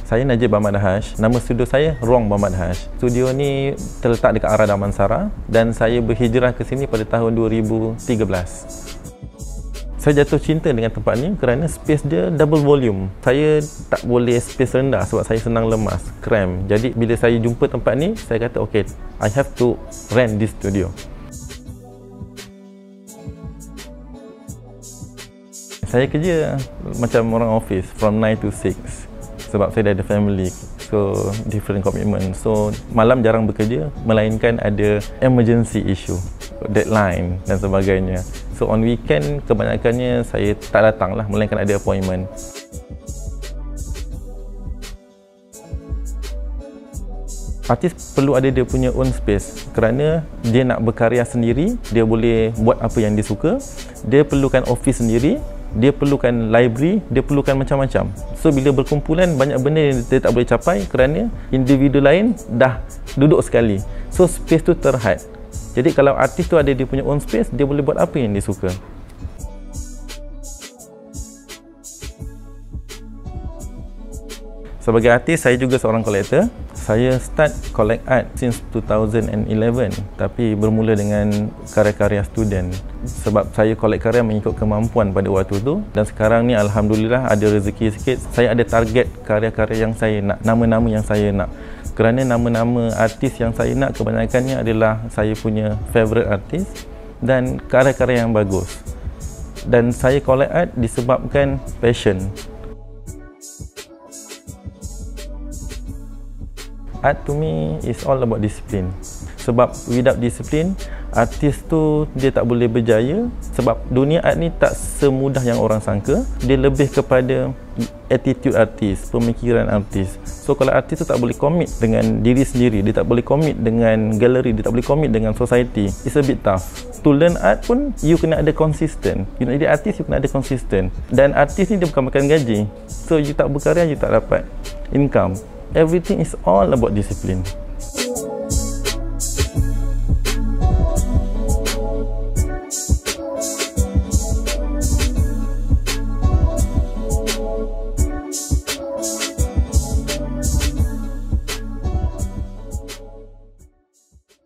Saya Najib Ahmad Hash. Nama studio saya Ruang Ahmad Hash. Studio ni terletak dekat arah Damansara dan saya berhijrah ke sini pada tahun 2013. Saya jatuh cinta dengan tempat ni kerana space dia double volume. Saya tak boleh space rendah sebab saya senang lemas, cramp. Jadi bila saya jumpa tempat ni, saya kata okay, I have to rent this studio. Saya kerja macam orang office from 9 to 6. Sebab saya dah ada family, so different commitment. So malam jarang bekerja, melainkan ada emergency issue, deadline dan sebagainya. So on weekend kebanyakannya saya tak datang lah, melainkan ada appointment. Artis perlu ada dia punya own space kerana dia nak berkarya sendiri, dia boleh buat apa yang dia suka. Dia perlukan office sendiri, dia perlukan library, dia perlukan macam-macam. So bila berkumpulan, banyak benda yang dia tak boleh capai kerana individu lain dah duduk sekali. So space tu terhad. Jadi kalau artis tu ada dia punya own space, dia boleh buat apa yang dia suka. Sebagai artis, saya juga seorang kolektor. Saya start collect art since 2011, tapi bermula dengan karya-karya student. Sebab saya collect karya mengikut kemampuan pada waktu tu, dan sekarang ni alhamdulillah ada rezeki sikit. Saya ada target karya-karya yang saya nak, nama-nama yang saya nak. Kerana nama-nama artis yang saya nak kebanyakannya adalah saya punya favourite artis dan karya-karya yang bagus. Dan saya collect art disebabkan passion. Art to me is all about discipline. Sebab without discipline, artis tu dia tak boleh berjaya. Sebab dunia art ni tak semudah yang orang sangka. Dia lebih kepada attitude artis, pemikiran artis. So kalau artis tu tak boleh commit dengan diri sendiri, dia tak boleh commit dengan galeri, dia tak boleh commit dengan society, it's a bit tough. To learn art pun, you kena ada consistent. You nak jadi artis, you kena ada consistent. Dan artis ni dia bukan makan gaji. So you tak berkarya, you tak dapat income. Everything is all about discipline.